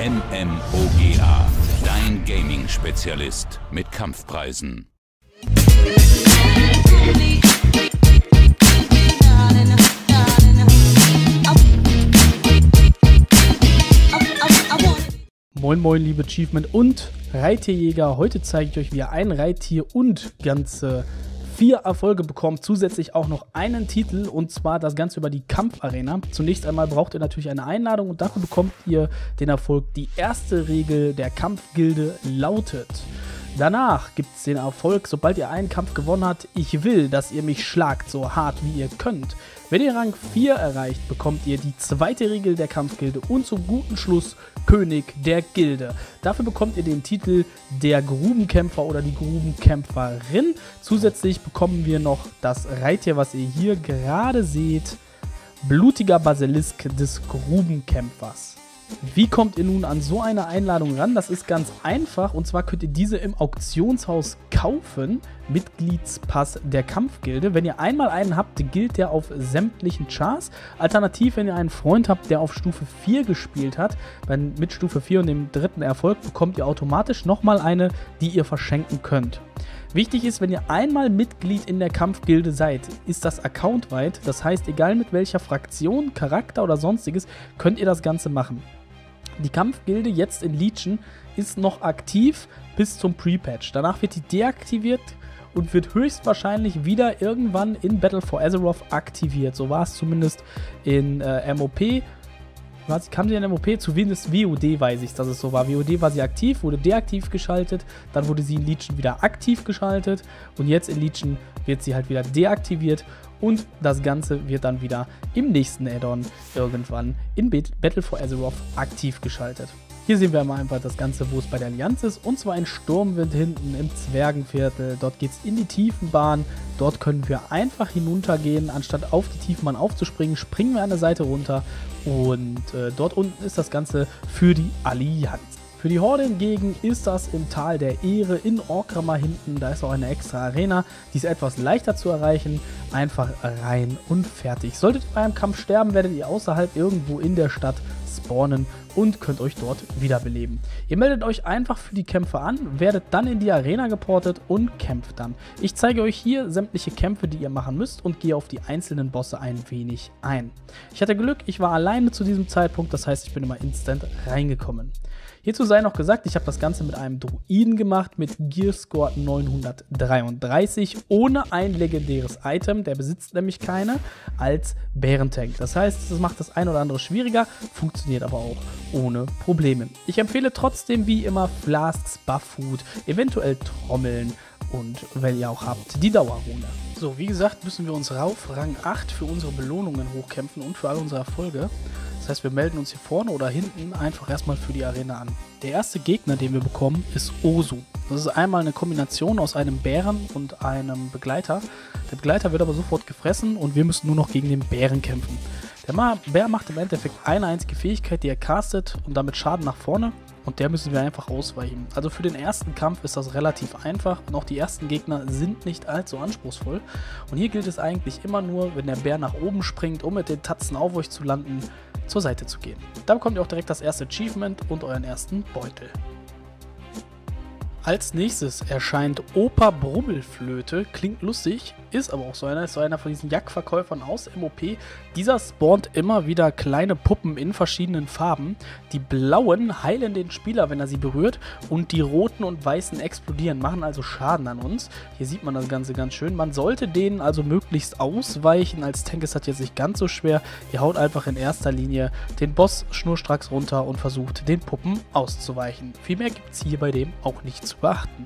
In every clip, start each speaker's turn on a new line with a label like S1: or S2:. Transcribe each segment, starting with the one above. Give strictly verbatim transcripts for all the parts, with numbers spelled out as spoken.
S1: MMOGA, dein Gaming-Spezialist mit Kampfpreisen.
S2: Moin moin liebe Achievement und Reittierjäger, heute zeige ich euch, wie ihr ein Reittier und ganze vier Erfolge bekommt, zusätzlich auch noch einen Titel, und zwar das Ganze über die Kampfarena. Zunächst einmal braucht ihr natürlich eine Einladung und dafür bekommt ihr den Erfolg. Die erste Regel der Kampfgilde lautet: Danach gibt es den Erfolg, sobald ihr einen Kampf gewonnen habt: Ich will, dass ihr mich schlagt, so hart wie ihr könnt. Wenn ihr Rang vier erreicht, bekommt ihr die zweite Regel der Kampfgilde und zum guten Schluss König der Gilde. Dafür bekommt ihr den Titel der Grubenkämpfer oder die Grubenkämpferin. Zusätzlich bekommen wir noch das Reittier, was ihr hier gerade seht: Blutiger Basilisk des Grubenkämpfers. Wie kommt ihr nun an so eine Einladung ran? Das ist ganz einfach, und zwar könnt ihr diese im Auktionshaus kaufen. Mitgliedspass der Kampfgilde. Wenn ihr einmal einen habt, gilt der auf sämtlichen Chars. Alternativ, wenn ihr einen Freund habt, der auf Stufe vier gespielt hat, dann mit Stufe vier und dem dritten Erfolg bekommt ihr automatisch nochmal eine, die ihr verschenken könnt. Wichtig ist, wenn ihr einmal Mitglied in der Kampfgilde seid, ist das accountweit. Das heißt, egal mit welcher Fraktion, Charakter oder sonstiges, könnt ihr das Ganze machen. Die Kampfgilde jetzt in Legion ist noch aktiv bis zum Pre-Patch. Danach wird die deaktiviert und wird höchstwahrscheinlich wieder irgendwann in Battle for Azeroth aktiviert. So war es zumindest in äh, M O P. Was kam sie in M O P? Zumindest W O D weiß ich, dass es so war. W O D war sie aktiv, wurde deaktiv geschaltet, dann wurde sie in Legion wieder aktiv geschaltet und jetzt in Legion wird sie halt wieder deaktiviert und das Ganze wird dann wieder im nächsten Add-on irgendwann in Battle for Azeroth aktiv geschaltet. Hier sehen wir einmal einfach das Ganze, wo es bei der Allianz ist, und zwar in Sturmwind hinten im Zwergenviertel. Dort geht es in die Tiefenbahn, dort können wir einfach hinuntergehen. Anstatt auf die Tiefenbahn aufzuspringen, springen wir an der Seite runter, und äh, dort unten ist das Ganze für die Allianz. Für die Horde hingegen ist das im Tal der Ehre in Orgrimmar hinten. Da ist auch eine extra Arena, die ist etwas leichter zu erreichen. Einfach rein und fertig. Solltet ihr bei einem Kampf sterben, werdet ihr außerhalb irgendwo in der Stadt spawnen und könnt euch dort wiederbeleben. Ihr meldet euch einfach für die Kämpfe an, werdet dann in die Arena geportet und kämpft dann. Ich zeige euch hier sämtliche Kämpfe, die ihr machen müsst, und gehe auf die einzelnen Bosse ein wenig ein. Ich hatte Glück, ich war alleine zu diesem Zeitpunkt, das heißt, ich bin immer instant reingekommen. Hierzu sei noch gesagt, ich habe das Ganze mit einem Druiden gemacht, mit Gearscore neunhundertdreiunddreißig, ohne ein legendäres Item, der besitzt nämlich keine, als Bärentank. Das heißt, das macht das ein oder andere schwieriger, funktioniert aber auch ohne Probleme. Ich empfehle trotzdem wie immer Flasks, Buff-Food, eventuell Trommeln und, wenn ihr auch habt, die Dauerrune. So, wie gesagt, müssen wir uns rauf Rang acht für unsere Belohnungen hochkämpfen und für all unsere Erfolge. Das heißt, wir melden uns hier vorne oder hinten einfach erstmal für die Arena an. Der erste Gegner, den wir bekommen, ist Osu. Das ist einmal eine Kombination aus einem Bären und einem Begleiter. Der Begleiter wird aber sofort gefressen und wir müssen nur noch gegen den Bären kämpfen. Der Bär macht im Endeffekt eine einzige Fähigkeit, die er castet, und damit Schaden nach vorne. Und der müssen wir einfach ausweichen. Also für den ersten Kampf ist das relativ einfach und auch die ersten Gegner sind nicht allzu anspruchsvoll. Und hier gilt es eigentlich immer nur, wenn der Bär nach oben springt, um mit den Tatzen auf euch zu landen, zur Seite zu gehen. Da bekommt ihr auch direkt das erste Achievement und euren ersten Beutel. Als nächstes erscheint Opa Brummelflöte. Klingt lustig, ist aber auch so einer. Ist so einer von diesen Jagdverkäufern aus M O P. Dieser spawnt immer wieder kleine Puppen in verschiedenen Farben. Die blauen heilen den Spieler, wenn er sie berührt, und die roten und weißen explodieren, machen also Schaden an uns. Hier sieht man das Ganze ganz schön. Man sollte denen also möglichst ausweichen. Als Tank ist das jetzt nicht ganz so schwer. Ihr haut einfach in erster Linie den Boss schnurstracks runter und versucht, den Puppen auszuweichen. Viel mehr gibt es hier bei dem auch nicht zu beachten.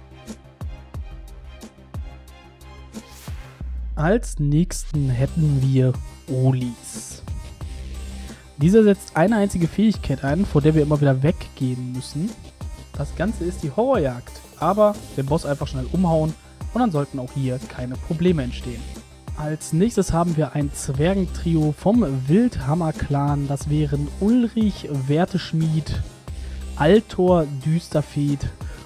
S2: Als nächsten hätten wir Olis. Dieser setzt eine einzige Fähigkeit ein, vor der wir immer wieder weggehen müssen. Das Ganze ist die Horrorjagd, aber den Boss einfach schnell umhauen und dann sollten auch hier keine Probleme entstehen. Als nächstes haben wir ein Zwergentrio vom Wildhammer-Clan. Das wären Ulrich, Werteschmied, Altor, Düsterfeed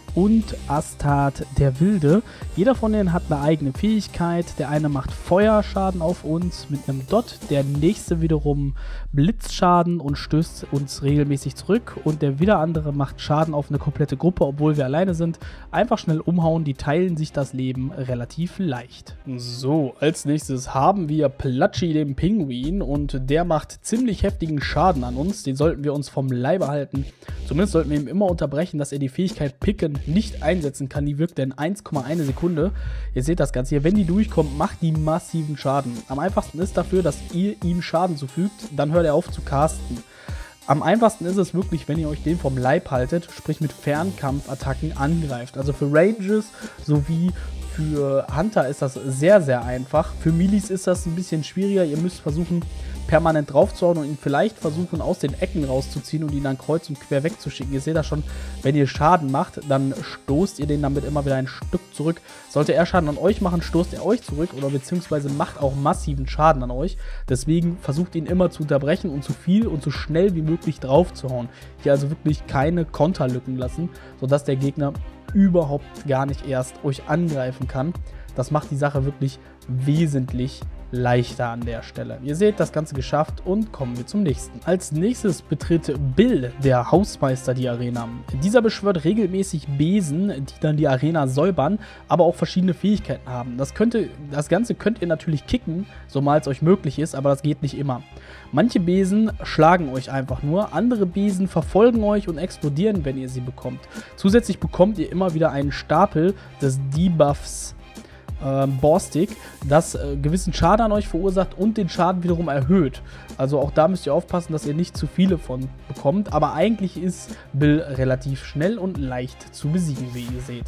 S2: und Astad der Wilde. Jeder von denen hat eine eigene Fähigkeit. Der eine macht Feuerschaden auf uns mit einem Dot, der nächste wiederum Blitzschaden und stößt uns regelmäßig zurück und der wieder andere macht Schaden auf eine komplette Gruppe, obwohl wir alleine sind. Einfach schnell umhauen, die teilen sich das Leben relativ leicht. So, als nächstes haben wir Platschi, den Pinguin, und der macht ziemlich heftigen Schaden an uns. Den sollten wir uns vom Leibe halten. Zumindest sollten wir ihm immer unterbrechen, dass er die Fähigkeit Picken nicht einsetzen kann. Die wirkt in eins Komma eins Sekunde. Ihr seht das Ganze hier. Wenn die durchkommt, macht die massiven Schaden. Am einfachsten ist dafür, dass ihr ihm Schaden zufügt. Dann hört er auf zu casten. Am einfachsten ist es wirklich, wenn ihr euch den vom Leib haltet, sprich mit Fernkampfattacken angreift. Also für Ranges sowie für Hunter ist das sehr, sehr einfach. Für Milis ist das ein bisschen schwieriger. Ihr müsst versuchen, permanent draufzuhauen und ihn vielleicht versuchen, aus den Ecken rauszuziehen und ihn dann kreuz und quer wegzuschicken. Ihr seht das schon, wenn ihr Schaden macht, dann stoßt ihr den damit immer wieder ein Stück zurück. Sollte er Schaden an euch machen, stoßt er euch zurück oder beziehungsweise macht auch massiven Schaden an euch. Deswegen versucht ihn immer zu unterbrechen und so viel und so schnell wie möglich draufzuhauen. Hier also wirklich keine Konterlücken lassen, sodass der Gegner überhaupt gar nicht erst euch angreifen kann. Das macht die Sache wirklich wesentlich leichter an der Stelle. Ihr seht, das Ganze geschafft und kommen wir zum nächsten. Als nächstes betritt Bill, der Hausmeister, die Arena. Dieser beschwört regelmäßig Besen, die dann die Arena säubern, aber auch verschiedene Fähigkeiten haben. Das, könnte, das Ganze könnt ihr natürlich kicken, so mal es euch möglich ist, aber das geht nicht immer. Manche Besen schlagen euch einfach nur, andere Besen verfolgen euch und explodieren, wenn ihr sie bekommt. Zusätzlich bekommt ihr immer wieder einen Stapel des Debuffs Ähm, Borstig, das äh, gewissen Schaden an euch verursacht und den Schaden wiederum erhöht. Also auch da müsst ihr aufpassen, dass ihr nicht zu viele von bekommt. Aber eigentlich ist Bill relativ schnell und leicht zu besiegen, wie ihr seht.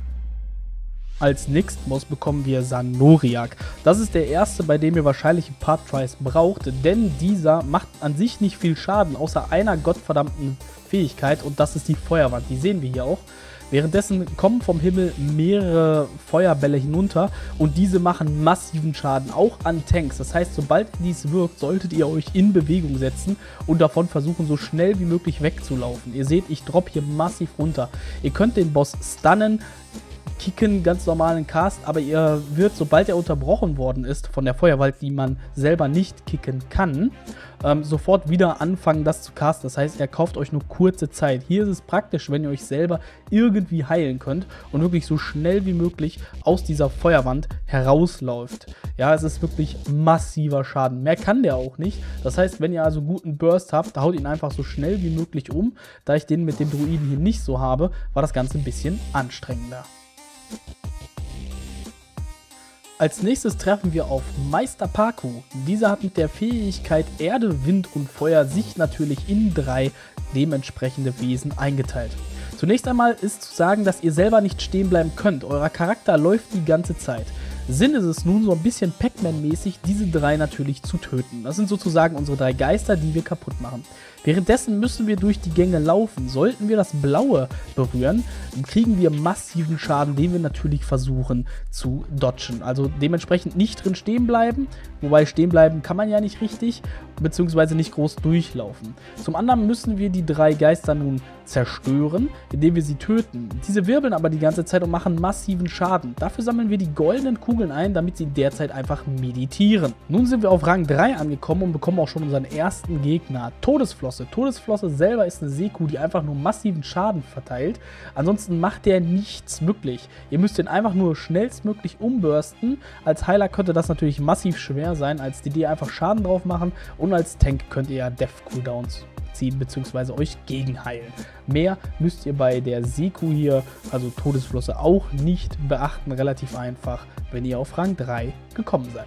S2: Als Nixtmoss bekommen wir Sanoriak. Das ist der erste, bei dem ihr wahrscheinlich ein paar Tries braucht, denn dieser macht an sich nicht viel Schaden, außer einer gottverdammten Fähigkeit, und das ist die Feuerwand. Die sehen wir hier auch. Währenddessen kommen vom Himmel mehrere Feuerbälle hinunter und diese machen massiven Schaden, auch an Tanks. Das heißt, sobald dies wirkt, solltet ihr euch in Bewegung setzen und davon versuchen, so schnell wie möglich wegzulaufen. Ihr seht, ich droppe hier massiv runter. Ihr könnt den Boss stunnen, kicken, ganz normalen Cast, aber ihr wird, sobald er unterbrochen worden ist von der Feuerwald, die man selber nicht kicken kann, ähm, sofort wieder anfangen, das zu casten. Das heißt, er kauft euch nur kurze Zeit. Hier ist es praktisch, wenn ihr euch selber irgendwie heilen könnt und wirklich so schnell wie möglich aus dieser Feuerwand herausläuft. Ja, es ist wirklich massiver Schaden. Mehr kann der auch nicht. Das heißt, wenn ihr also guten Burst habt, haut ihn einfach so schnell wie möglich um. Da ich den mit dem Druiden hier nicht so habe, war das Ganze ein bisschen anstrengender. Als nächstes treffen wir auf Meister Paku. Dieser hat mit der Fähigkeit Erde, Wind und Feuer sich natürlich in drei dementsprechende Wesen eingeteilt. Zunächst einmal ist zu sagen, dass ihr selber nicht stehen bleiben könnt. Euer Charakter läuft die ganze Zeit. Sinn ist es nun, so ein bisschen Pac-Man-mäßig, diese drei natürlich zu töten. Das sind sozusagen unsere drei Geister, die wir kaputt machen. Währenddessen müssen wir durch die Gänge laufen. Sollten wir das Blaue berühren, dann kriegen wir massiven Schaden, den wir natürlich versuchen zu dodgen. Also dementsprechend nicht drin stehen bleiben, wobei stehen bleiben kann man ja nicht richtig, beziehungsweise nicht groß durchlaufen. Zum anderen müssen wir die drei Geister nun zerstören, indem wir sie töten. Diese wirbeln aber die ganze Zeit und machen massiven Schaden. Dafür sammeln wir die goldenen Kugeln ein, damit sie derzeit einfach meditieren. Nun sind wir auf Rang drei angekommen und bekommen auch schon unseren ersten Gegner, Todesflosse. Todesflosse selber ist eine Seekuh, die einfach nur massiven Schaden verteilt. Ansonsten macht der nichts wirklich. Ihr müsst den einfach nur schnellstmöglich umbursten. Als Heiler könnte das natürlich massiv schwer sein, als D D einfach Schaden drauf machen und als Tank könnt ihr ja Death-Cooldowns ziehen bzw. euch gegenheilen. Mehr müsst ihr bei der Seekuh hier, also Todesflosse, auch nicht beachten. Relativ einfach, wenn ihr auf Rang drei gekommen seid.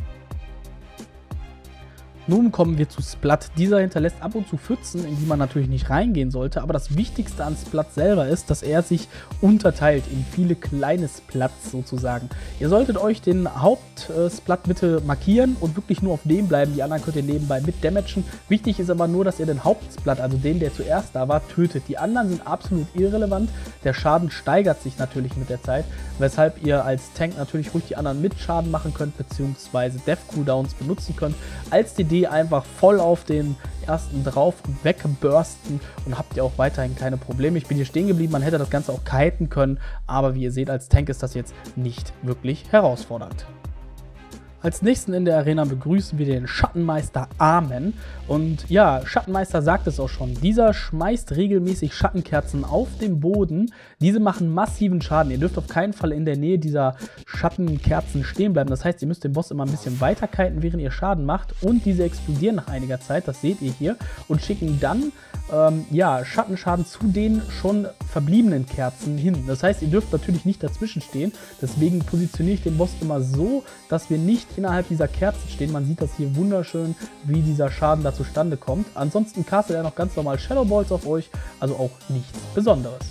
S2: Nun kommen wir zu Splat. Dieser hinterlässt ab und zu Pfützen, in die man natürlich nicht reingehen sollte, aber das Wichtigste an Splat selber ist, dass er sich unterteilt in viele kleine Splats sozusagen. Ihr solltet euch den Haupt-Splat bitte markieren und wirklich nur auf dem bleiben, die anderen könnt ihr nebenbei mit damagen. Wichtig ist aber nur, dass ihr den Hauptsplat, also den, der zuerst da war, tötet. Die anderen sind absolut irrelevant. Der Schaden steigert sich natürlich mit der Zeit, weshalb ihr als Tank natürlich ruhig die anderen mit Schaden machen könnt, beziehungsweise Death Cooldowns benutzen könnt. Als D D Dreh einfach voll auf den ersten drauf und wegbursten und habt ihr auch weiterhin keine Probleme. Ich bin hier stehen geblieben, man hätte das Ganze auch kiten können, aber wie ihr seht, als Tank ist das jetzt nicht wirklich herausfordernd. Als nächsten in der Arena begrüßen wir den Schattenmeister Amen. Und ja, Schattenmeister sagt es auch schon. Dieser schmeißt regelmäßig Schattenkerzen auf den Boden. Diese machen massiven Schaden. Ihr dürft auf keinen Fall in der Nähe dieser Schattenkerzen stehen bleiben. Das heißt, ihr müsst den Boss immer ein bisschen weiter kiten, während ihr Schaden macht. Und diese explodieren nach einiger Zeit, das seht ihr hier. Und schicken dann ähm, ja, Schattenschaden zu den schon verbliebenen Kerzen hin. Das heißt, ihr dürft natürlich nicht dazwischen stehen. Deswegen positioniere ich den Boss immer so, dass wir nicht innerhalb dieser Kerzen stehen. Man sieht das hier wunderschön, wie dieser Schaden da zustande kommt. Ansonsten castet er noch ganz normal Shadow Balls auf euch, also auch nichts Besonderes.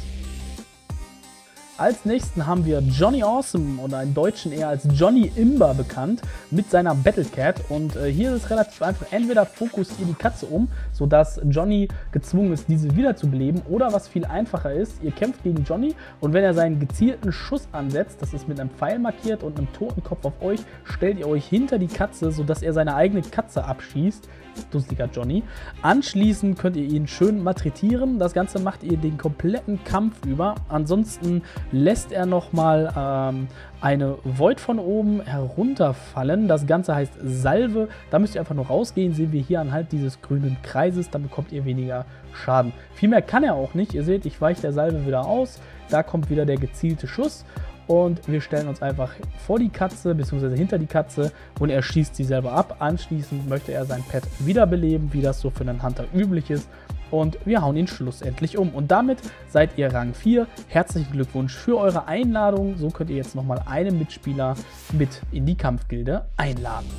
S2: Als nächsten haben wir Johnny Awesome oder einen Deutschen eher als Johnny Imber bekannt mit seiner Battle Cat. Und äh, hier ist es relativ einfach, entweder fokussiert ihr die Katze um, sodass Johnny gezwungen ist, diese wiederzubeleben, oder was viel einfacher ist, ihr kämpft gegen Johnny und wenn er seinen gezielten Schuss ansetzt, das ist mit einem Pfeil markiert und einem Totenkopf auf euch, stellt ihr euch hinter die Katze, sodass er seine eigene Katze abschießt. Dusseliger Johnny. Anschließend könnt ihr ihn schön malträtieren. Das Ganze macht ihr den kompletten Kampf über. Ansonsten lässt er nochmal ähm, eine Void von oben herunterfallen. Das Ganze heißt Salve. Da müsst ihr einfach nur rausgehen. Sehen wir hier anhand dieses grünen Kreises. Dann bekommt ihr weniger Schaden. Viel mehr kann er auch nicht. Ihr seht, ich weiche der Salve wieder aus. Da kommt wieder der gezielte Schuss. Und wir stellen uns einfach vor die Katze bzw. hinter die Katze und er schießt sie selber ab. Anschließend möchte er sein Pet wiederbeleben, wie das so für einen Hunter üblich ist. Und wir hauen ihn schlussendlich um. Und damit seid ihr Rang vier. Herzlichen Glückwunsch für eure Einladung. So könnt ihr jetzt nochmal einen Mitspieler mit in die Kampfgilde einladen.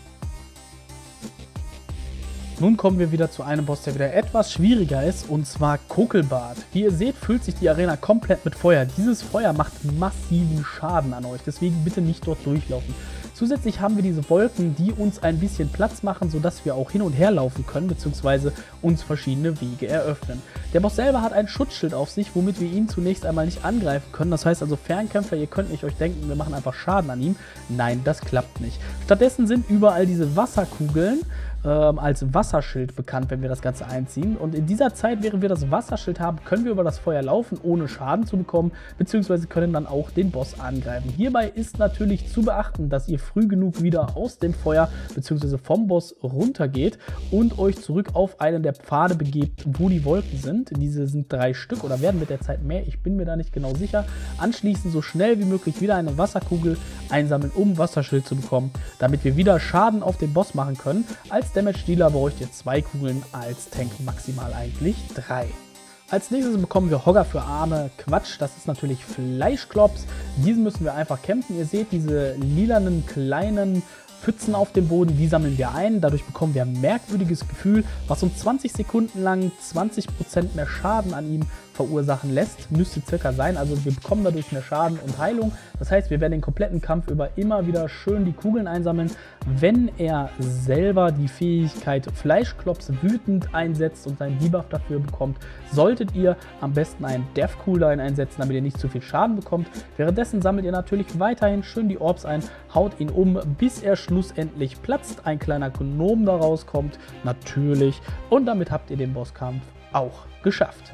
S2: Nun kommen wir wieder zu einem Boss, der wieder etwas schwieriger ist, und zwar Kokelbart. Wie ihr seht, füllt sich die Arena komplett mit Feuer. Dieses Feuer macht massiven Schaden an euch, deswegen bitte nicht dort durchlaufen. Zusätzlich haben wir diese Wolken, die uns ein bisschen Platz machen, sodass wir auch hin und her laufen können, beziehungsweise uns verschiedene Wege eröffnen. Der Boss selber hat ein Schutzschild auf sich, womit wir ihn zunächst einmal nicht angreifen können. Das heißt also, Fernkämpfer, ihr könnt nicht euch denken, wir machen einfach Schaden an ihm. Nein, das klappt nicht. Stattdessen sind überall diese Wasserkugeln ähm, als Wasserschild bekannt, wenn wir das Ganze einziehen. Und in dieser Zeit, während wir das Wasserschild haben, können wir über das Feuer laufen, ohne Schaden zu bekommen, beziehungsweise können dann auch den Boss angreifen. Hierbei ist natürlich zu beachten, dass ihr früh genug wieder aus dem Feuer bzw. vom Boss runtergeht und euch zurück auf einen der Pfade begebt, wo die Wolken sind. Diese sind drei Stück oder werden mit der Zeit mehr, ich bin mir da nicht genau sicher. Anschließend so schnell wie möglich wieder eine Wasserkugel einsammeln, um Wasserschild zu bekommen, damit wir wieder Schaden auf den Boss machen können. Als Damage-Dealer bräucht ihr zwei Kugeln, als Tank maximal eigentlich drei. Als nächstes bekommen wir Hogger für Arme. Quatsch, das ist natürlich Fleischklops. Diesen müssen wir einfach kämpfen. Ihr seht diese lilanen kleinen Pfützen auf dem Boden, die sammeln wir ein. Dadurch bekommen wir ein merkwürdiges Gefühl, was uns zwanzig Sekunden lang zwanzig Prozent mehr Schaden an ihm verursachen lässt. Müsste circa sein. Also wir bekommen dadurch mehr Schaden und Heilung. Das heißt, wir werden den kompletten Kampf über immer wieder schön die Kugeln einsammeln. Wenn er selber die Fähigkeit Fleischklops wütend einsetzt und seinen Debuff dafür bekommt, solltet ihr am besten einen Death Cooldown einsetzen, damit ihr nicht zu viel Schaden bekommt. Währenddessen sammelt ihr natürlich weiterhin schön die Orbs ein, haut ihn um, bis er schlussendlich platzt, ein kleiner Gnom da rauskommt, natürlich. Und damit habt ihr den Bosskampf auch geschafft.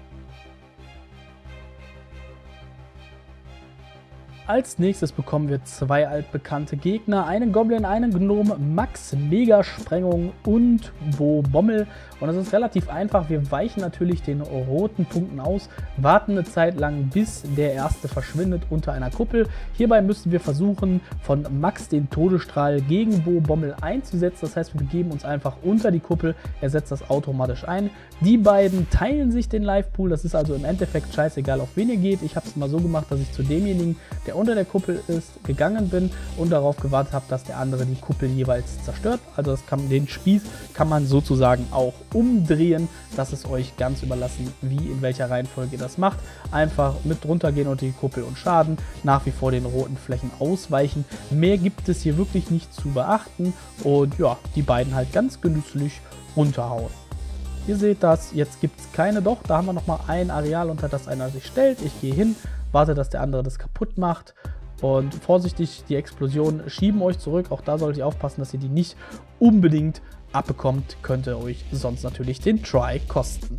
S2: Als nächstes bekommen wir zwei altbekannte Gegner, einen Goblin, einen Gnom, Max, Mega-Sprengung und Bo Bommel. Und das ist relativ einfach, wir weichen natürlich den roten Punkten aus, warten eine Zeit lang, bis der erste verschwindet unter einer Kuppel. Hierbei müssen wir versuchen, von Max den Todesstrahl gegen Bo Bommel einzusetzen. Das heißt, wir begeben uns einfach unter die Kuppel, er setzt das automatisch ein. Die beiden teilen sich den Live-Pool, das ist also im Endeffekt scheißegal, auf wen ihr geht. Ich habe es mal so gemacht, dass ich zu demjenigen, der unter der Kuppel ist, gegangen bin und darauf gewartet habe, dass der andere die Kuppel jeweils zerstört. Also das kann, den Spieß kann man sozusagen auch umdrehen. Das ist euch ganz überlassen, wie in welcher Reihenfolge ihr das macht. Einfach mit drunter gehen unter die Kuppel und Schaden, nach wie vor den roten Flächen ausweichen. Mehr gibt es hier wirklich nicht zu beachten und ja, die beiden halt ganz genüsslich runterhauen. Ihr seht das, jetzt gibt es keine, doch, da haben wir nochmal ein Areal, unter das einer sich stellt. Ich gehe hin, warte, dass der andere das kaputt macht und vorsichtig, die Explosionen schieben euch zurück. Auch da solltet ihr aufpassen, dass ihr die nicht unbedingt abbekommt, könnte euch sonst natürlich den Try kosten.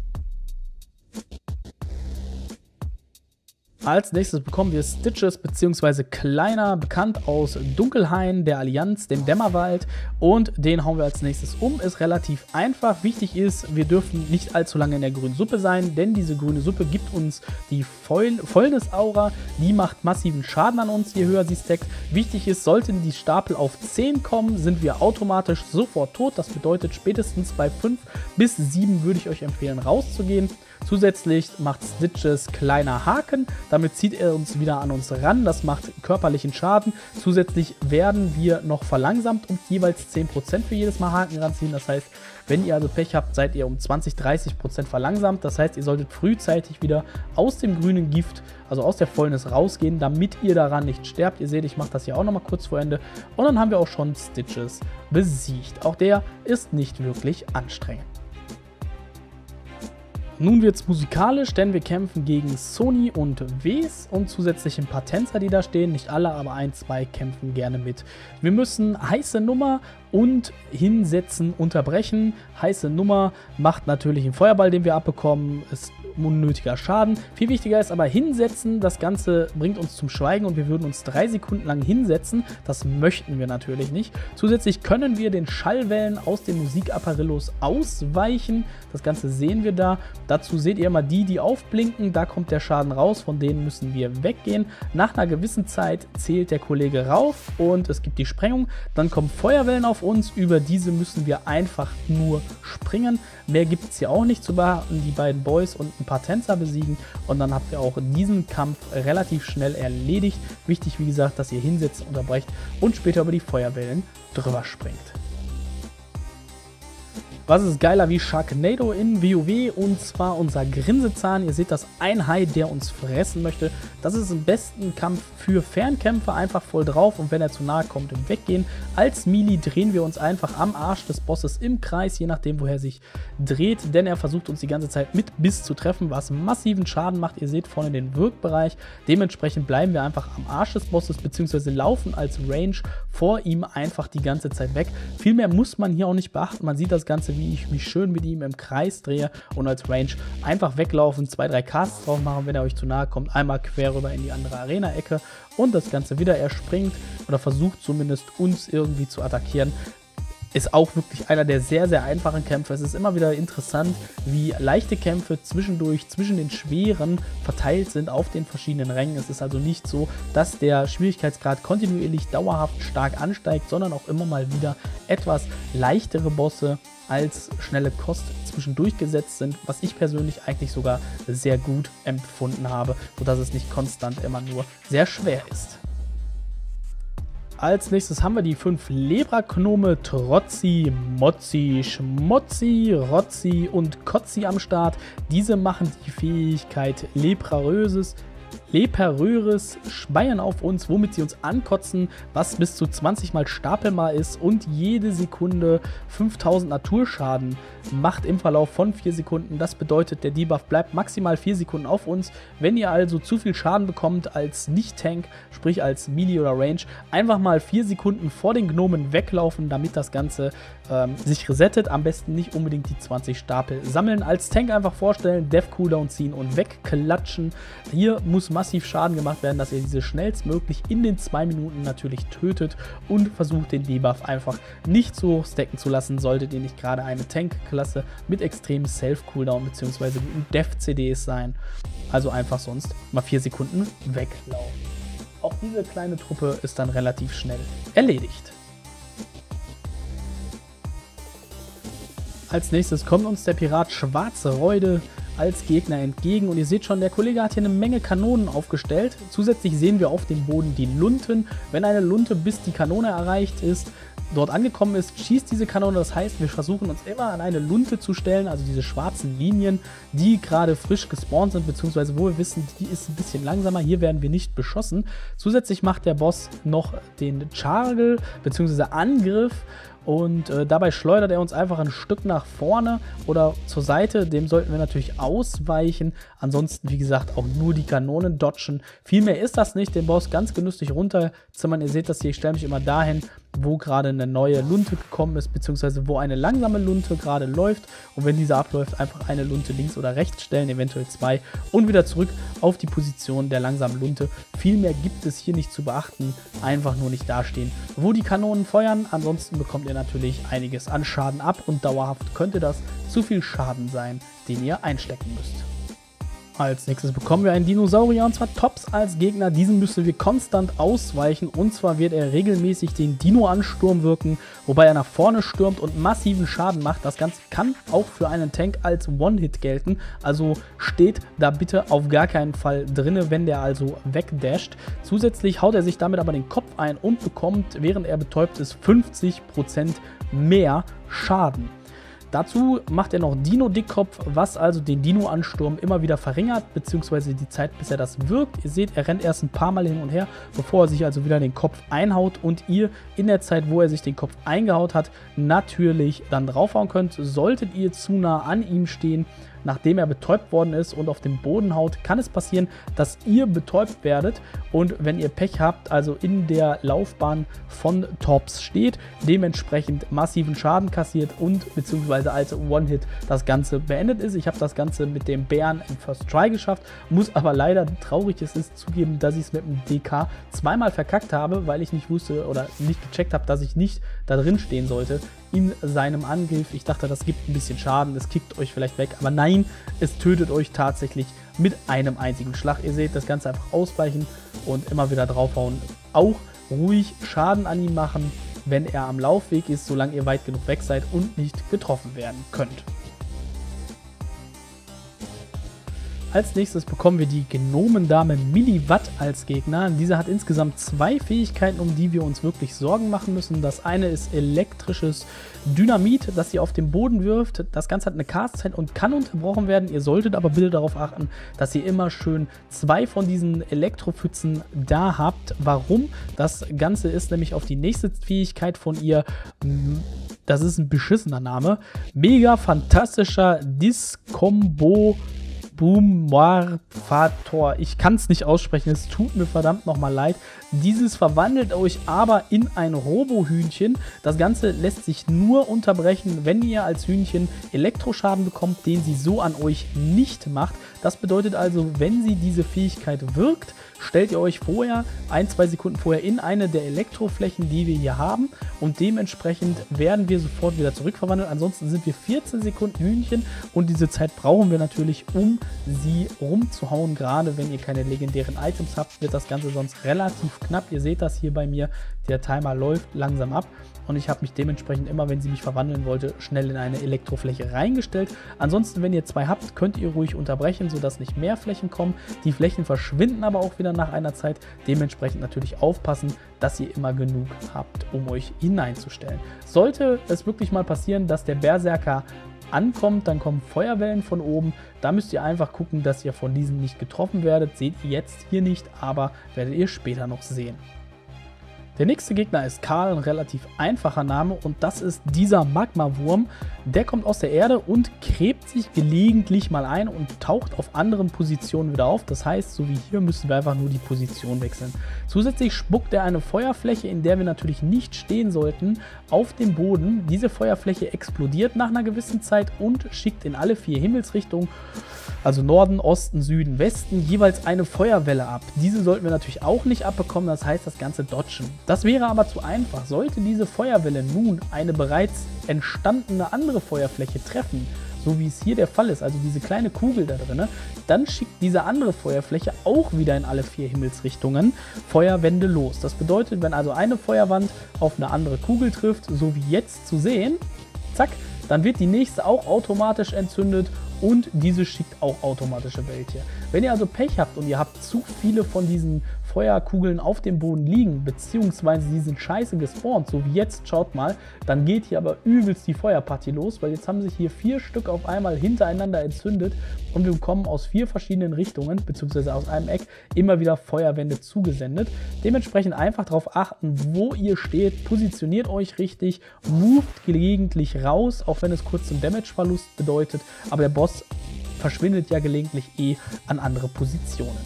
S2: Als nächstes bekommen wir Stitches bzw. Kleiner, bekannt aus Dunkelhain, der Allianz, dem Dämmerwald, und den hauen wir als nächstes um. Ist relativ einfach. Wichtig ist, wir dürfen nicht allzu lange in der grünen Suppe sein, denn diese grüne Suppe gibt uns die Fäulnis-Aura, die macht massiven Schaden an uns, je höher sie stackt. Wichtig ist, sollten die Stapel auf zehn kommen, sind wir automatisch sofort tot. Das bedeutet, spätestens bei fünf bis sieben würde ich euch empfehlen, rauszugehen. Zusätzlich macht Stitches kleiner Haken, damit zieht er uns wieder an uns ran, das macht körperlichen Schaden. Zusätzlich werden wir noch verlangsamt um jeweils zehn Prozent für jedes Mal Haken ranziehen, das heißt, wenn ihr also Pech habt, seid ihr um zwanzig bis dreißig Prozent verlangsamt, das heißt, ihr solltet frühzeitig wieder aus dem grünen Gift, also aus der Fäulnis rausgehen, damit ihr daran nicht sterbt. Ihr seht, ich mache das hier auch nochmal kurz vor Ende und dann haben wir auch schon Stitches besiegt. Auch der ist nicht wirklich anstrengend. Nun wird es musikalisch, denn wir kämpfen gegen Sony und Wes und zusätzlich ein paar Tänzer, die da stehen. Nicht alle, aber ein, zwei kämpfen gerne mit. Wir müssen heiße Nummer und hinsetzen unterbrechen. Heiße Nummer macht natürlich einen Feuerball, den wir abbekommen. Ist unnötiger Schaden. Viel wichtiger ist aber hinsetzen. Das Ganze bringt uns zum Schweigen und wir würden uns drei Sekunden lang hinsetzen. Das möchten wir natürlich nicht. Zusätzlich können wir den Schallwellen aus den Musikapparillos ausweichen. Das Ganze sehen wir da. Dazu seht ihr immer die, die aufblinken. Da kommt der Schaden raus. Von denen müssen wir weggehen. Nach einer gewissen Zeit zählt der Kollege rauf und es gibt die Sprengung. Dann kommen Feuerwellen auf uns. Über diese müssen wir einfach nur springen. Mehr gibt es hier auch nicht zu beachten. Die beiden Boys und ein paar Tänzer besiegen und dann habt ihr auch diesen Kampf relativ schnell erledigt. Wichtig, wie gesagt, dass ihr hinsetzt, unterbrecht und später über die Feuerwellen drüber springt. Was ist geiler wie Sharknado in WoW? Und zwar unser Grinsezahn. Ihr seht das, ein Hai, der uns fressen möchte. Das ist im besten Kampf für Fernkämpfer. Einfach voll drauf und wenn er zu nahe kommt, im Weggehen. Als Melee drehen wir uns einfach am Arsch des Bosses im Kreis, je nachdem, woher sich dreht. Denn er versucht uns die ganze Zeit mit Biss zu treffen, was massiven Schaden macht. Ihr seht vorne den Wirkbereich. Dementsprechend bleiben wir einfach am Arsch des Bosses, beziehungsweise laufen als Range vor ihm einfach die ganze Zeit weg. Viel mehr muss man hier auch nicht beachten. Man sieht das Ganze, wie ich mich schön mit ihm im Kreis drehe und als Range einfach weglaufen, zwei, drei Casts drauf machen, wenn er euch zu nahe kommt, einmal quer rüber in die andere Arena-Ecke und das Ganze wieder, er springt oder versucht zumindest uns irgendwie zu attackieren. Ist auch wirklich einer der sehr, sehr einfachen Kämpfe. Es ist immer wieder interessant, wie leichte Kämpfe zwischendurch, zwischen den schweren verteilt sind auf den verschiedenen Rängen. Es ist also nicht so, dass der Schwierigkeitsgrad kontinuierlich dauerhaft stark ansteigt, sondern auch immer mal wieder etwas leichtere Bosse als schnelle Kost zwischendurch gesetzt sind, was ich persönlich eigentlich sogar sehr gut empfunden habe, sodass es nicht konstant immer nur sehr schwer ist. Als nächstes haben wir die fünf Lebra-Gnome Trotzi, Mozzi, Schmozzi, Rozzi und Kotzi am Start. Diese machen die Fähigkeit Lepraröses, Leperöres speien auf uns, womit sie uns ankotzen, was bis zu zwanzig mal stapelbar ist und jede Sekunde fünftausend Naturschaden macht im Verlauf von vier Sekunden. Das bedeutet, der Debuff bleibt maximal vier Sekunden auf uns. Wenn ihr also zu viel Schaden bekommt als Nicht-Tank, sprich als Melee oder Range, einfach mal vier Sekunden vor den Gnomen weglaufen, damit das Ganze ähm, sich resettet. Am besten nicht unbedingt die zwanzig Stapel sammeln. Als Tank einfach vorstellen, Death Cooldown ziehen und wegklatschen. Hier muss massiv Schaden gemacht werden, dass ihr diese schnellstmöglich in den zwei Minuten natürlich tötet und versucht den Debuff einfach nicht so hoch stacken zu lassen, solltet ihr nicht gerade eine Tank-Klasse mit extremem Self-Cooldown bzw. guten Death-C Ds sein. Also einfach sonst mal vier Sekunden weglaufen. Auch diese kleine Truppe ist dann relativ schnell erledigt. Als nächstes kommt uns der Pirat Schwarze-Reude als Gegner entgegen und ihr seht schon, der Kollege hat hier eine Menge Kanonen aufgestellt. Zusätzlich sehen wir auf dem Boden die Lunten. Wenn eine Lunte bis die Kanone erreicht ist, dort angekommen ist, schießt diese Kanone. Das heißt, wir versuchen uns immer an eine Lunte zu stellen, also diese schwarzen Linien, die gerade frisch gespawnt sind, beziehungsweise wo wir wissen, die ist ein bisschen langsamer. Hier werden wir nicht beschossen. Zusätzlich macht der Boss noch den Chargel, beziehungsweise Angriff. Und äh, dabei schleudert er uns einfach ein Stück nach vorne oder zur Seite. Dem sollten wir natürlich ausweichen. Ansonsten, wie gesagt, auch nur die Kanonen dodgen. Viel mehr ist das nicht. Den Boss ganz genüsslich runterzimmern. Ihr seht das hier, ich stelle mich immer dahin, wo gerade eine neue Lunte gekommen ist, beziehungsweise wo eine langsame Lunte gerade läuft. Und wenn diese abläuft, einfach eine Lunte links oder rechts stellen, eventuell zwei, und wieder zurück auf die Position der langsamen Lunte. Viel mehr gibt es hier nicht zu beachten. Einfach nur nicht dastehen, wo die Kanonen feuern. Ansonsten bekommt ihr natürlich einiges an Schaden ab und dauerhaft könnte das zu viel Schaden sein, den ihr einstecken müsst. Als nächstes bekommen wir einen Dinosaurier, und zwar Tops als Gegner. Diesen müssen wir konstant ausweichen, und zwar wird er regelmäßig den Dino-Ansturm wirken, wobei er nach vorne stürmt und massiven Schaden macht. Das Ganze kann auch für einen Tank als One-Hit gelten, also steht da bitte auf gar keinen Fall drin, wenn der also wegdasht. Zusätzlich haut er sich damit aber den Kopf ein und bekommt, während er betäubt ist, fünfzig Prozent mehr Schaden. Dazu macht er noch Dino-Dickkopf, was also den Dino-Ansturm immer wieder verringert, beziehungsweise die Zeit, bis er das wirkt. Ihr seht, er rennt erst ein paar Mal hin und her, bevor er sich also wieder den Kopf einhaut und ihr in der Zeit, wo er sich den Kopf eingehaut hat, natürlich dann draufhauen könnt. Solltet ihr zu nah an ihm stehen, nachdem er betäubt worden ist und auf den Boden haut, kann es passieren, dass ihr betäubt werdet, und wenn ihr Pech habt, also in der Laufbahn von Tops steht, dementsprechend massiven Schaden kassiert und beziehungsweise als One-Hit das Ganze beendet ist. Ich habe das Ganze mit dem Bären im First Try geschafft, muss aber leider, traurig es ist, zugeben, dass ich es mit dem D K zweimal verkackt habe, weil ich nicht wusste oder nicht gecheckt habe, dass ich nicht da drin stehen sollte in seinem Angriff. Ich dachte, das gibt ein bisschen Schaden, es kickt euch vielleicht weg, aber nein, es tötet euch tatsächlich mit einem einzigen Schlag. Ihr seht, das Ganze einfach ausweichen und immer wieder draufhauen. Auch ruhig Schaden an ihm machen, wenn er am Laufweg ist, solange ihr weit genug weg seid und nicht getroffen werden könnt. Als nächstes bekommen wir die Gnomendame Milliwatt als Gegner. Diese hat insgesamt zwei Fähigkeiten, um die wir uns wirklich Sorgen machen müssen. Das eine ist elektrisches Dynamit, das sie auf den Boden wirft. Das Ganze hat eine Castzeit und kann unterbrochen werden. Ihr solltet aber bitte darauf achten, dass ihr immer schön zwei von diesen Elektropfützen da habt. Warum? Das Ganze ist nämlich auf die nächste Fähigkeit von ihr. Das ist ein beschissener Name. Mega fantastischer Discombo Boomwarfator. Ich kann es nicht aussprechen, es tut mir verdammt nochmal leid. Dieses verwandelt euch aber in ein Robohühnchen. Das Ganze lässt sich nur unterbrechen, wenn ihr als Hühnchen Elektroschaden bekommt, den sie so an euch nicht macht. Das bedeutet also, wenn sie diese Fähigkeit wirkt, stellt ihr euch vorher, ein, zwei Sekunden vorher, in eine der Elektroflächen, die wir hier haben, und dementsprechend werden wir sofort wieder zurückverwandelt. Ansonsten sind wir vierzehn Sekunden Hühnchen und diese Zeit brauchen wir natürlich, um sie rumzuhauen. Gerade wenn ihr keine legendären Items habt, wird das Ganze sonst relativ knapp. Ihr seht das hier bei mir, der Timer läuft langsam ab. Und ich habe mich dementsprechend immer, wenn sie mich verwandeln wollte, schnell in eine Elektrofläche reingestellt. Ansonsten, wenn ihr zwei habt, könnt ihr ruhig unterbrechen, sodass nicht mehr Flächen kommen. Die Flächen verschwinden aber auch wieder nach einer Zeit. Dementsprechend natürlich aufpassen, dass ihr immer genug habt, um euch hineinzustellen. Sollte es wirklich mal passieren, dass der Berserker ankommt, dann kommen Feuerwellen von oben. Da müsst ihr einfach gucken, dass ihr von diesen nicht getroffen werdet. Seht ihr jetzt hier nicht, aber werdet ihr später noch sehen. Der nächste Gegner ist Karl, ein relativ einfacher Name, und das ist dieser Magmawurm. Der kommt aus der Erde und gräbt sich gelegentlich mal ein und taucht auf anderen Positionen wieder auf. Das heißt, so wie hier müssen wir einfach nur die Position wechseln. Zusätzlich spuckt er eine Feuerfläche, in der wir natürlich nicht stehen sollten, auf den Boden. Diese Feuerfläche explodiert nach einer gewissen Zeit und schickt in alle vier Himmelsrichtungen, also Norden, Osten, Süden, Westen, jeweils eine Feuerwelle ab. Diese sollten wir natürlich auch nicht abbekommen, das heißt das Ganze dodgen. Das wäre aber zu einfach. Sollte diese Feuerwelle nun eine bereits entstandene andere Feuerfläche treffen, so wie es hier der Fall ist, also diese kleine Kugel da drin, dann schickt diese andere Feuerfläche auch wieder in alle vier Himmelsrichtungen Feuerwände los. Das bedeutet, wenn also eine Feuerwand auf eine andere Kugel trifft, so wie jetzt zu sehen, zack, dann wird die nächste auch automatisch entzündet und diese schickt auch automatische Welche. Wenn ihr also Pech habt und ihr habt zu viele von diesen Feuerkugeln auf dem Boden liegen, beziehungsweise die sind scheiße gespawnt, so wie jetzt, schaut mal, dann geht hier aber übelst die Feuerparty los, weil jetzt haben sich hier vier Stück auf einmal hintereinander entzündet und wir bekommen aus vier verschiedenen Richtungen, beziehungsweise aus einem Eck, immer wieder Feuerwände zugesendet. Dementsprechend einfach darauf achten, wo ihr steht, positioniert euch richtig, moved gelegentlich raus, auch wenn es kurz einen Damage-Verlust bedeutet, aber der Boss verschwindet ja gelegentlich eh an andere Positionen.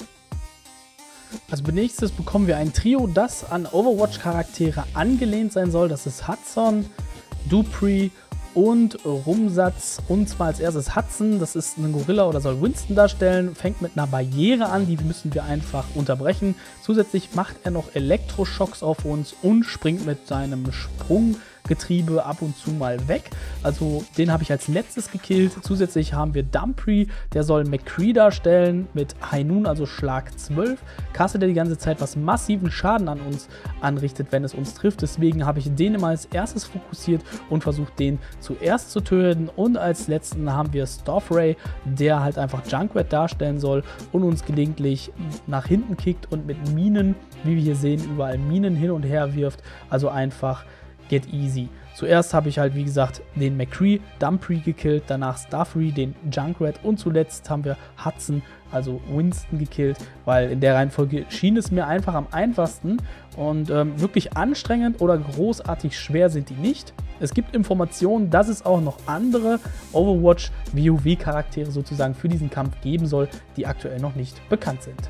S2: Als nächstes bekommen wir ein Trio, das an Overwatch-Charaktere angelehnt sein soll. Das ist Hudson, Dupree und Rumsatz. Und zwar als erstes Hudson, das ist ein Gorilla oder soll Winston darstellen, fängt mit einer Barriere an, die müssen wir einfach unterbrechen. Zusätzlich macht er noch Elektroschocks auf uns und springt mit seinem Sprunggetriebe ab und zu mal weg. Also den habe ich als letztes gekillt. Zusätzlich haben wir Dupree, der soll McCree darstellen mit High Noon, also Schlag zwölf. Castet er die ganze Zeit, was massiven Schaden an uns anrichtet, wenn es uns trifft. Deswegen habe ich den immer als erstes fokussiert und versucht, den zuerst zu töten. Und als letzten haben wir Stoffray, der halt einfach Junkrat darstellen soll und uns gelegentlich nach hinten kickt und mit Minen, wie wir hier sehen, überall Minen hin und her wirft. Also einfach get easy. Zuerst habe ich halt, wie gesagt, den McCree, Dupree gekillt, danach Stoffray, den Junkrat und zuletzt haben wir Hudson, also Winston, gekillt, weil in der Reihenfolge schien es mir einfach am einfachsten und ähm, wirklich anstrengend oder großartig schwer sind die nicht. Es gibt Informationen, dass es auch noch andere Overwatch-W O W-Charaktere sozusagen für diesen Kampf geben soll, die aktuell noch nicht bekannt sind.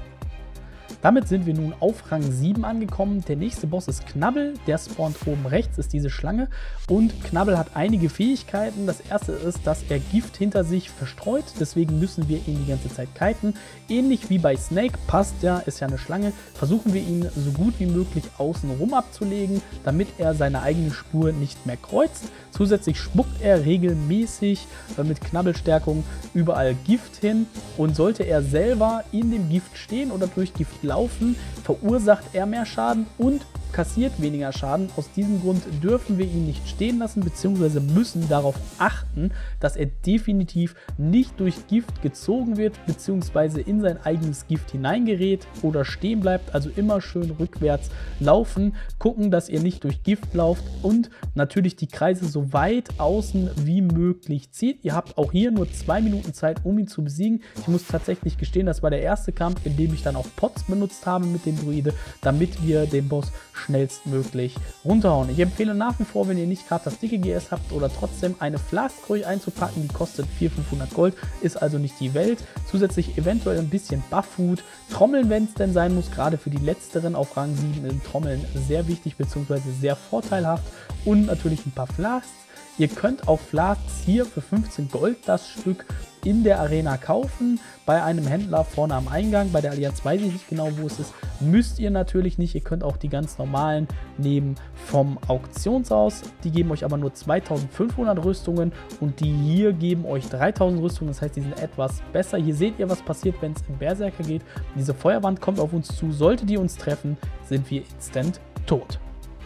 S2: Damit sind wir nun auf Rang sieben angekommen. Der nächste Boss ist Knabbel, der spawnt oben rechts, ist diese Schlange. Und Knabbel hat einige Fähigkeiten. Das erste ist, dass er Gift hinter sich verstreut, deswegen müssen wir ihn die ganze Zeit kiten. Ähnlich wie bei Snake, passt ja, ist ja eine Schlange, versuchen wir ihn so gut wie möglich außen rum abzulegen, damit er seine eigene Spur nicht mehr kreuzt. Zusätzlich spuckt er regelmäßig äh, mit Knabbelstärkung überall Gift hin und sollte er selber in dem Gift stehen oder durch Gift laufen, verursacht er mehr Schaden und kassiert weniger Schaden. Aus diesem Grund dürfen wir ihn nicht stehen lassen, beziehungsweise müssen darauf achten, dass er definitiv nicht durch Gift gezogen wird, beziehungsweise in sein eigenes Gift hineingerät oder stehen bleibt. Also immer schön rückwärts laufen, gucken, dass ihr nicht durch Gift lauft und natürlich die Kreise so weit außen wie möglich zieht. Ihr habt auch hier nur zwei Minuten Zeit, um ihn zu besiegen. Ich muss tatsächlich gestehen, das war der erste Kampf, in dem ich dann auch Pots benutzt habe mit dem Druide, damit wir den Boss schnellstmöglich runterhauen. Ich empfehle nach wie vor, wenn ihr nicht gerade das dicke G S habt oder trotzdem eine Flask ruhig einzupacken, die kostet vierhundert, fünfhundert Gold, ist also nicht die Welt. Zusätzlich eventuell ein bisschen Buff-Food, Trommeln, wenn es denn sein muss, gerade für die letzteren auf Rang sieben sind Trommeln sehr wichtig bzw. sehr vorteilhaft und natürlich ein paar Flasks. Ihr könnt auch Flasks hier für fünfzehn Gold das Stück in der Arena kaufen, bei einem Händler vorne am Eingang. Bei der Allianz weiß ich nicht genau, wo es ist. Müsst ihr natürlich nicht. Ihr könnt auch die ganz normalen nehmen vom Auktionshaus. Die geben euch aber nur zweitausendfünfhundert Rüstungen und die hier geben euch dreitausend Rüstungen. Das heißt, die sind etwas besser. Hier seht ihr, was passiert, wenn es in Berserker geht. Diese Feuerwand kommt auf uns zu. Sollte die uns treffen, sind wir instant tot.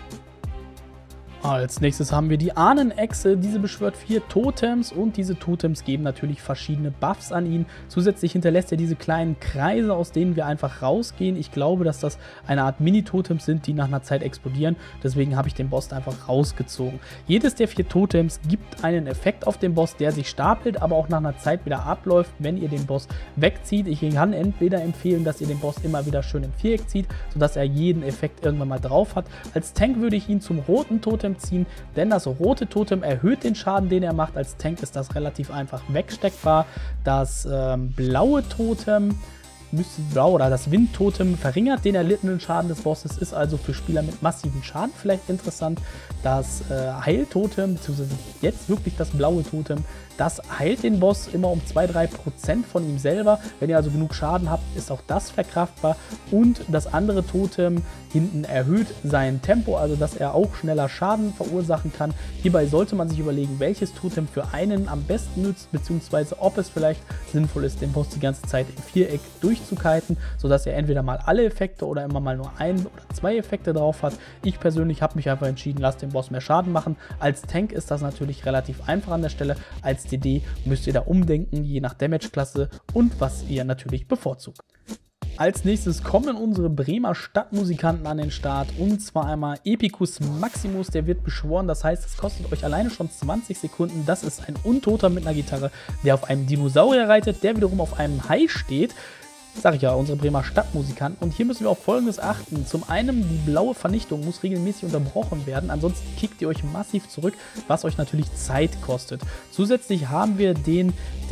S2: Als nächstes haben wir die Ahnenechse. Diese beschwört vier Totems und diese Totems geben natürlich verschiedene Buffs an ihn. Zusätzlich hinterlässt er diese kleinen Kreise, aus denen wir einfach rausgehen. Ich glaube, dass das eine Art Mini-Totems sind, die nach einer Zeit explodieren. Deswegen habe ich den Boss einfach rausgezogen. Jedes der vier Totems gibt einen Effekt auf den Boss, der sich stapelt, aber auch nach einer Zeit wieder abläuft, wenn ihr den Boss wegzieht. Ich kann entweder empfehlen, dass ihr den Boss immer wieder schön im Viereck zieht, sodass er jeden Effekt irgendwann mal drauf hat. Als Tank würde ich ihn zum roten Totem ziehen, denn das rote Totem erhöht den Schaden, den er macht. Als Tank ist das relativ einfach wegsteckbar. Das ähm, blaue Totem müsste blau oder das Windtotem verringert den erlittenen Schaden des Bosses, ist also für Spieler mit massiven Schaden vielleicht interessant. Das äh, Heiltotem, beziehungsweise jetzt wirklich das blaue Totem, das heilt den Boss immer um zwei bis drei Prozent von ihm selber. Wenn ihr also genug Schaden habt, ist auch das verkraftbar. Und das andere Totem hinten erhöht sein Tempo, also dass er auch schneller Schaden verursachen kann. Hierbei sollte man sich überlegen, welches Totem für einen am besten nützt, beziehungsweise ob es vielleicht sinnvoll ist, den Boss die ganze Zeit im Viereck durchzukiten, sodass er entweder mal alle Effekte oder immer mal nur ein oder zwei Effekte drauf hat. Ich persönlich habe mich einfach entschieden, lasst den Boss mehr Schaden machen. Als Tank ist das natürlich relativ einfach an der Stelle. Als D D müsst ihr da umdenken, je nach Damage-Klasse und was ihr natürlich bevorzugt. Als nächstes kommen unsere Bremer Stadtmusikanten an den Start, und zwar einmal Epicus Maximus, der wird beschworen, das heißt, es kostet euch alleine schon zwanzig Sekunden. Das ist ein Untoter mit einer Gitarre, der auf einem Dinosaurier reitet, der wiederum auf einem Hai steht. Sag ich ja, unsere Bremer Stadtmusikanten. Und hier müssen wir auf Folgendes achten. Zum einen, die blaue Vernichtung muss regelmäßig unterbrochen werden, ansonsten kickt ihr euch massiv zurück, was euch natürlich Zeit kostet. Zusätzlich haben wir den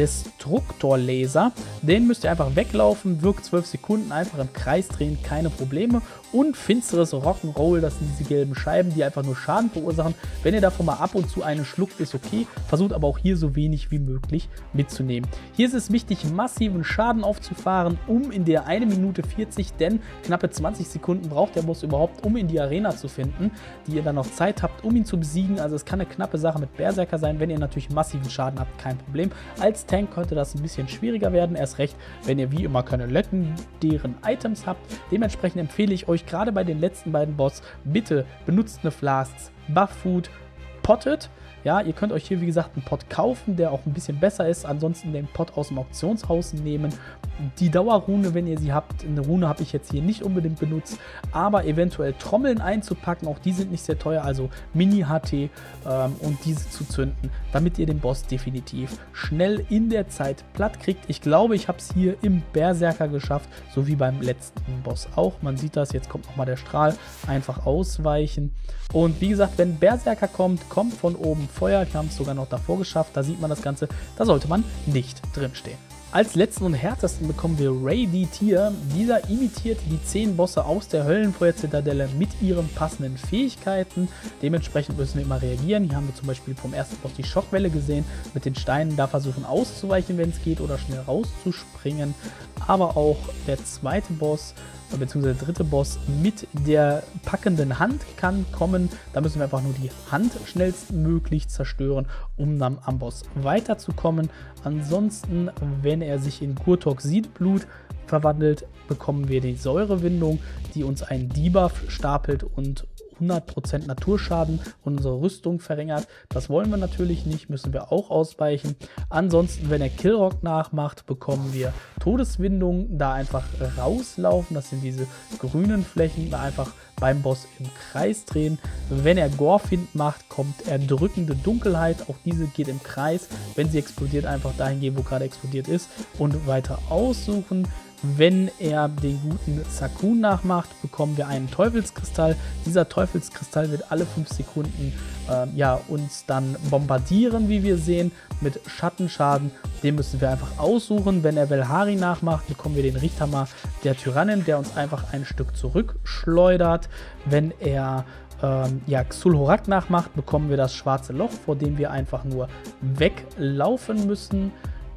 S2: Destruktorlaser. Den müsst ihr einfach weglaufen, wirkt zwölf Sekunden, einfach im Kreis drehen, keine Probleme. Und finsteres Rock'n'Roll, das sind diese gelben Scheiben, die einfach nur Schaden verursachen. Wenn ihr davon mal ab und zu eine schluckt, ist okay. Versucht aber auch hier so wenig wie möglich mitzunehmen. Hier ist es wichtig, massiven Schaden aufzufahren, um in der eine Minute vierzig, denn knappe zwanzig Sekunden braucht der Boss überhaupt, um in die Arena zu finden, die ihr dann noch Zeit habt, um ihn zu besiegen. Also es kann eine knappe Sache mit Berserker sein. Wenn ihr natürlich massiven Schaden habt, kein Problem. Als Tank könnte das ein bisschen schwieriger werden, erst recht, wenn ihr wie immer keine legendären Items habt. Dementsprechend empfehle ich euch gerade bei den letzten beiden Boss, bitte benutzt eine Flasks, Buff Food, Potted. Ja, ihr könnt euch hier, wie gesagt, einen Pot kaufen, der auch ein bisschen besser ist. Ansonsten den Pot aus dem Auktionshaus nehmen. Die Dauerrune, wenn ihr sie habt, eine Rune habe ich jetzt hier nicht unbedingt benutzt, aber eventuell Trommeln einzupacken, auch die sind nicht sehr teuer, also Mini-H T ähm, und diese zu zünden, damit ihr den Boss definitiv schnell in der Zeit platt kriegt. Ich glaube, ich habe es hier im Berserker geschafft, so wie beim letzten Boss auch. Man sieht das, jetzt kommt nochmal der Strahl, einfach ausweichen. Und wie gesagt, wenn Berserker kommt, kommt von oben Feuer. Wir haben es sogar noch davor geschafft, da sieht man das Ganze, da sollte man nicht drinstehen. Als letzten und härtesten bekommen wir Ray D. Tier. Dieser imitiert die zehn Bosse aus der Höllenfeuer-Zitadelle mit ihren passenden Fähigkeiten. Dementsprechend müssen wir immer reagieren. Hier haben wir zum Beispiel vom ersten Boss die Schockwelle gesehen. Mit den Steinen da versuchen auszuweichen, wenn es geht, oder schnell rauszuspringen. Aber auch der zweite Boss bzw. der dritte Boss mit der packenden Hand kann kommen. Da müssen wir einfach nur die Hand schnellstmöglich zerstören, um dann am Boss weiterzukommen. Ansonsten, wenn er sich in Gurtok Siedblut verwandelt, bekommen wir die Säurewindung, die uns einen Debuff stapelt und hundert Prozent Naturschaden und unsere Rüstung verringert. Das wollen wir natürlich nicht, müssen wir auch ausweichen. Ansonsten, wenn er Killrock nachmacht, bekommen wir Todeswindung, da einfach rauslaufen. Das sind diese grünen Flächen, da einfach beim Boss im Kreis drehen. Wenn er Gorfind macht, kommt erdrückende Dunkelheit. Auch diese geht im Kreis. Wenn sie explodiert, einfach dahin gehen, wo gerade explodiert ist und weiter aussuchen. Wenn er den guten Sakun nachmacht, bekommen wir einen Teufelskristall. Dieser Teufelskristall wird alle fünf Sekunden äh, ja, uns dann bombardieren, wie wir sehen, mit Schattenschaden. Den müssen wir einfach aussuchen. Wenn er Velhari nachmacht, bekommen wir den Richthammer der Tyrannen, der uns einfach ein Stück zurückschleudert. Wenn er ähm, ja, Xulhorak nachmacht, bekommen wir das schwarze Loch, vor dem wir einfach nur weglaufen müssen.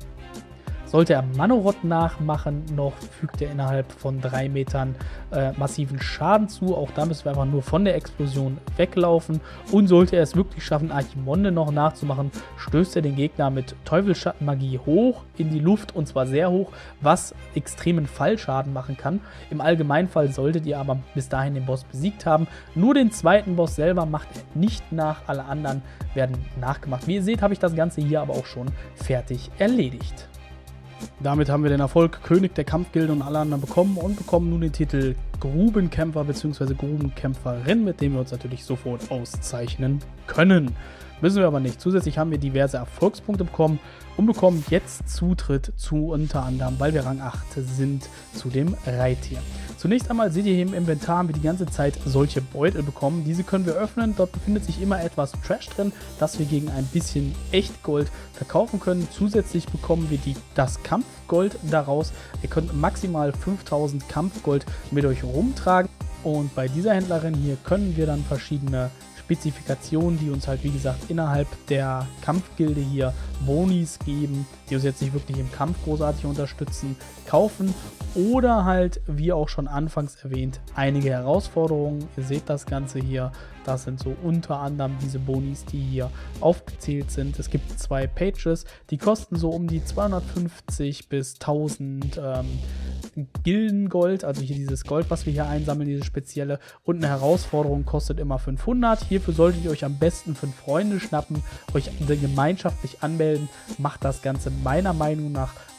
S2: Sollte er Manoroth nachmachen, noch fügt er innerhalb von drei Metern äh, massiven Schaden zu. Auch da müssen wir einfach nur von der Explosion weglaufen. Und sollte er es wirklich schaffen, Archimonde noch nachzumachen, stößt er den Gegner mit Teufelsschattenmagie hoch in die Luft, und zwar sehr hoch, was extremen Fallschaden machen kann. Im Allgemeinfall solltet ihr aber bis dahin den Boss besiegt haben. Nur den zweiten Boss selber macht er nicht nach, alle anderen werden nachgemacht. Wie ihr seht, habe ich das Ganze hier aber auch schon fertig erledigt. Damit haben wir den Erfolg König der Kampfgilde und alle anderen bekommen und bekommen nun den Titel Grubenkämpfer bzw. Grubenkämpferin, mit dem wir uns natürlich sofort auszeichnen können. Müssen wir aber nicht. Zusätzlich haben wir diverse Erfolgspunkte bekommen und bekommen jetzt Zutritt zu unter anderem, weil wir Rang acht sind, zu dem Reittier. Zunächst einmal seht ihr hier im Inventar, haben wir die ganze Zeit solche Beutel bekommen. Diese können wir öffnen. Dort befindet sich immer etwas Trash drin, das wir gegen ein bisschen Echtgold verkaufen können. Zusätzlich bekommen wir die, das Kampfgold daraus. Ihr könnt maximal fünftausend Kampfgold mit euch rumtragen. Und bei dieser Händlerin hier können wir dann verschiedene Spezifikationen, die uns halt wie gesagt innerhalb der Kampfgilde hier Bonis geben, die uns jetzt nicht wirklich im Kampf großartig unterstützen, kaufen, oder halt, wie auch schon anfangs erwähnt, einige Herausforderungen. Ihr seht das Ganze hier, das sind so unter anderem diese Bonis, die hier aufgezählt sind. Es gibt zwei Pages, die kosten so um die zweihundertfünfzig bis tausend ähm, Gildengold, also hier dieses Gold, was wir hier einsammeln, diese spezielle, und eine Herausforderung kostet immer fünfhundert. Hierfür solltet ihr euch am besten fünf Freunde schnappen, euch gemeinschaftlich anmelden, macht das Ganze meiner Meinung nach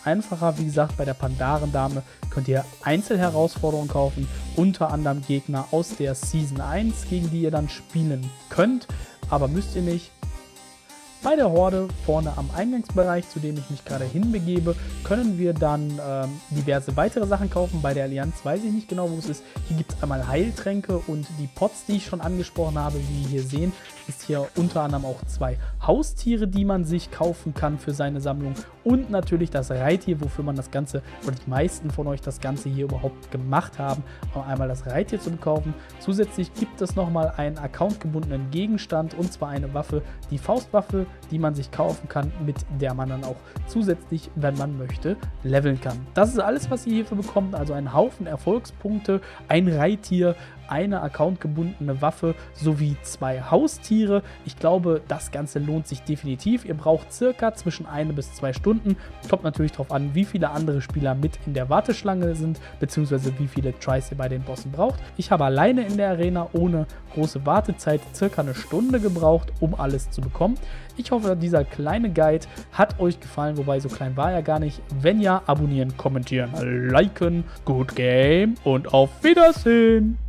S2: einfacher. Wie gesagt, bei der Pandaren-Dame könnt ihr Einzelherausforderungen kaufen, unter anderem Gegner aus der Season eins, gegen die ihr dann spielen könnt, aber müsst ihr nicht. Bei der Horde vorne am Eingangsbereich, zu dem ich mich gerade hinbegebe, können wir dann ähm, diverse weitere Sachen kaufen. Bei der Allianz weiß ich nicht genau, wo es ist. Hier gibt es einmal Heiltränke und die Pots, die ich schon angesprochen habe. Wie ihr hier sehen, ist hier unter anderem auch zwei Haustiere, die man sich kaufen kann für seine Sammlung. Und natürlich das Reittier, wofür man das Ganze, oder die meisten von euch das Ganze hier überhaupt gemacht haben, um einmal das Reittier zu kaufen. Zusätzlich gibt es nochmal einen accountgebundenen Gegenstand, und zwar eine Waffe, die Faustwaffe, die man sich kaufen kann, mit der man dann auch zusätzlich, wenn man möchte, leveln kann. Das ist alles, was ihr hierfür bekommt, also ein Haufen Erfolgspunkte, ein Reittier, eine accountgebundene Waffe sowie zwei Haustiere. Ich glaube, das Ganze lohnt sich definitiv. Ihr braucht circa zwischen eine bis zwei Stunden. Kommt natürlich darauf an, wie viele andere Spieler mit in der Warteschlange sind, beziehungsweise wie viele Tries ihr bei den Bossen braucht. Ich habe alleine in der Arena ohne große Wartezeit circa eine Stunde gebraucht, um alles zu bekommen. Ich hoffe, dieser kleine Guide hat euch gefallen, wobei so klein war er gar nicht. Wenn ja, abonnieren, kommentieren, liken, good game und auf Wiedersehen!